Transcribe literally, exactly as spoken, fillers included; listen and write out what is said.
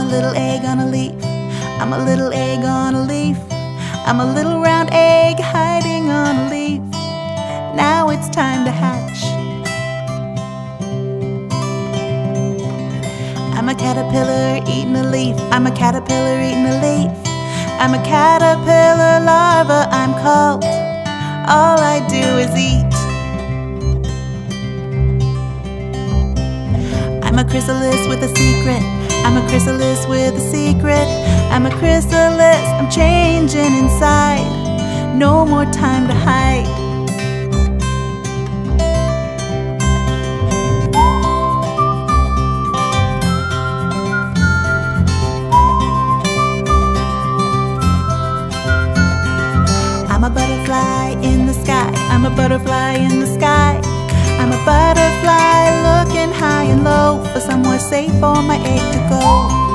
little egg on a leaf. I'm a little egg on a leaf. I'm a little round egg hiding on a leaf. Now it's time to hatch. I'm a caterpillar eating a leaf. I'm a caterpillar eating a leaf. I'm a caterpillar larva, I'm called. All I do is eat. I'm a chrysalis with a secret. I'm a chrysalis with a secret. I'm a chrysalis, I'm changing inside. No more time to hide. I'm a butterfly in the sky. I'm a butterfly in the sky. I'm a butterfly looking high and low for somewhere safe for my egg to go.